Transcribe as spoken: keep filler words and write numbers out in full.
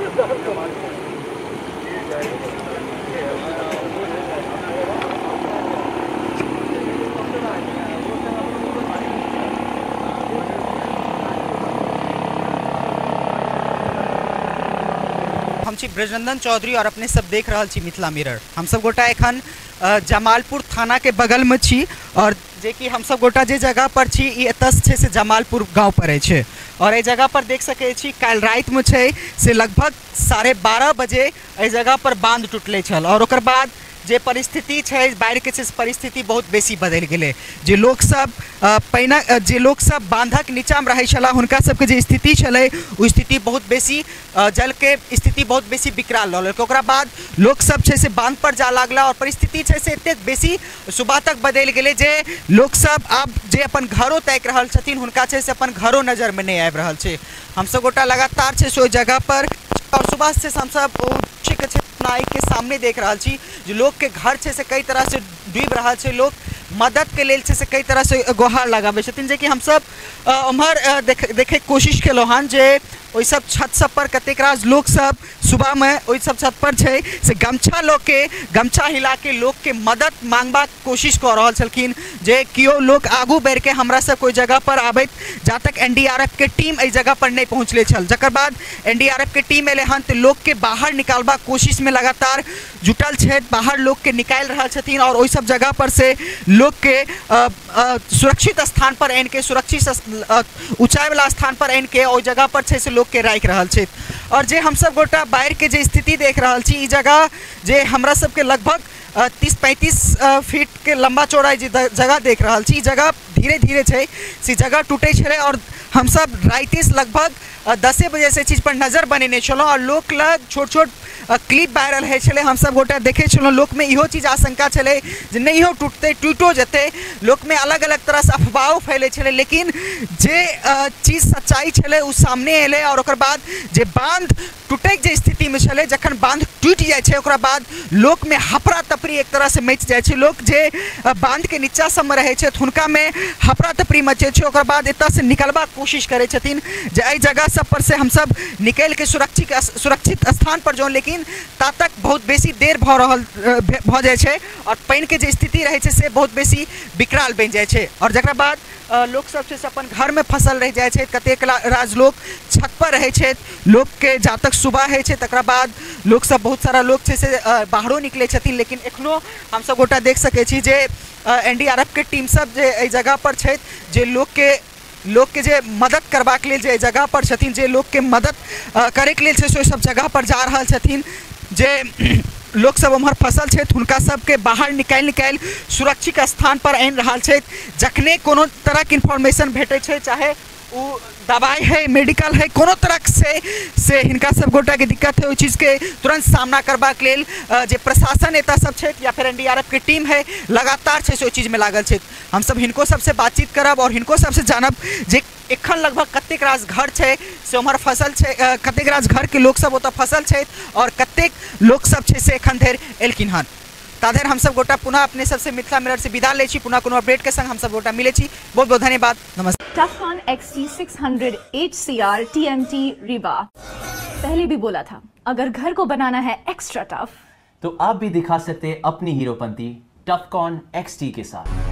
हम छी ब्रजनंदन चौधरी और अपने सब देख रहा छी मिथिला मिरर। हम सब गोटा एखन जमालपुर थाना के बगल में छी और जे कि हम सब गोटा जे जगह पर छी ई एतस छे से जमालपुर गांव पड़े छे और ए जगह पर देख सके छी काल रात में छे से लगभग साढ़े बारह बजे ए जगह पर बांध टूटले छल और ओकर बाद जे परिस्थिति है बाढ़ के परिस्थिति बहुत बेसी बदल गए। जे लोग सब पहिने जे लोग सब बांधक नीचा में रहे छला हुनका सबके जे स्थिति छले वो स्थिति बहुत बेसी जल के स्थिति बहुत बेसी बिकराल रहल। ओकरा बाद लोग सब छे से बांध पर जा लागला और परिस्थिति छे से एते बेसी सुबह तक बदल गए जे लोग सब अब जे अपन घरों तक रहल छथिन हुनका छे से अपन घरों नजर में नहीं आबि रहल छे। हम सब गोटा लगातार छे सो जगह पर और सुबह से हम सब नाई के सामने देख रहा छी जो लोग के घर छे से कई तरह से डूब रहा छे। लोग मदद के लेल छे से कई तरह से गुहार लगाबे छथिन जे कि हम सब उम्हर देख देखे कोशिश केलो हन जे ओइ सब छत सब पर कतेक राज लोग सब सुबह में ओइ सब छत पर छे से गमछा लोग के गमछा हिला के लोग के मदद मांगबा कोशिश कर रहल छलखिन जे कियो लोग आगू बढ़ के हमरा सब कोई जगह पर आबे जा तक एनडीआरएफ के टीम एहि जगह पर नहीं पहुँचले छल। जकर बाद एनडीआरएफ के टीम एले हन तो लोग के बाहर निकालबा कोशिश में लगातार जुटल छे, बाहर लोग के निकाल रहा छथिन और ओइ सब जगह पर से लोग के आ, आ, सुरक्षित स्थान पर आन के सुरक्षित ऊंचाई वाला स्थान पर आन के ओइ जगह पर छे से लोग के राख रहल छे। और जे हम सब गोटा बाहर के जे स्थिति देख रहल छी ई जगह जे हमरा सब के लगभग तीस पैंतीस फीट के लंबा चौड़ाई जे जगह देख रहल छी जगह धीरे धीरे छे से जगह टूटे छे और हम सब राइते लगभग दसे बजे से चीज पर नजर बनेने छलो और लोग लग छोट छोट क्लिप वायरल है छले। हम सब गोटा देखे छलो लोक में इहो चीज आशंका छले जे नहीं हो टूटते टूटो जते लोक में अलग अलग तरह से अफवाह फैले छले लेकिन जे चीज सच्चाई छले उ सामने एले और ओकर बाद जे बांध टूटे जे स्थिति में छले जखन बांध टूट जाए छे ओकरा बाद लोक में हफरा तफरी एक तरह से मच जाए छे। लोग जे बांध के नीचा सब में रहे छे हुनका में हफरा तफरी मचे छे ओकर बाद एता से निकलबा कोशिश करे छथिन जे एहि जगह सब पर से हम सब निकल के सुरक्षित सुरक्षित स्थान पर जो लेकिन ता तक बहुत बेसी देर भ रहल भ जाए छे और पानी के जे स्थिति रहे छे से बहुत बेसी विकराल बन जाए छे और जकरा बाद लोग सब से अपन घर में फसल रह जाए छे। कतेक राज लोग छत पर रहे छे लोग के जा तक सुबह है छे तकरा बाद लोग सब बहुत सारा लोग छे से बाहरों निकले छथिन लेकिन एखनो हम सब गोटा देख सके छी जे एनडीआरएफ के टीम सब जे एहि जगह पर छे जे लोग के लोग के जे मदद करबा के लेल जे जगह पर छथिन जे लोग के मदद करे के लेल छे सो सब जगह पर जा रहल छथिन। जे लोग सब उम्हर फसल छे हुनका सबके बाहर निकाल निकाल सुरक्षित स्थान पर आन रहा छे। जखने कोनो तरह के इन्फॉर्मेशन भेटे छे चाहे वो दवाई है मेडिकल है कोनो तरह से से हिनका सब गोटा के दिक्कत है वो चीज़ के तुरंत सामना करबा के लेल जे प्रशासन नेता सब छे या फिर एनडीआरएफ के टीम है लगातार छे से चीज़ में लागल छे। हम सब हिनको सबसे बातचीत करब और हिनको सबसे जानब जे एखन लगभग कतेक राज घर छे से उम्हर फसल छे कतेक राज घर के लोग सब ओतऽ फसल छे और कतेक लोग सब छे से एखन धरि एलखिन हन। ताधर हम सब गोटा पुनः अपने सबसे मिथिला मिरर से विदा ले छी पुनः कोनो अपडेट के संग हम सब गोटा मिले छी। बहुत बहुत धन्यवाद नमस्ते। Tufcon X T six hundred H C R T M T Rewa पहले भी बोला था अगर घर को बनाना है एक्स्ट्रा टफ तो आप भी दिखा सकते हैं अपनी हीरोपंती टफकॉन एक्स टी के साथ।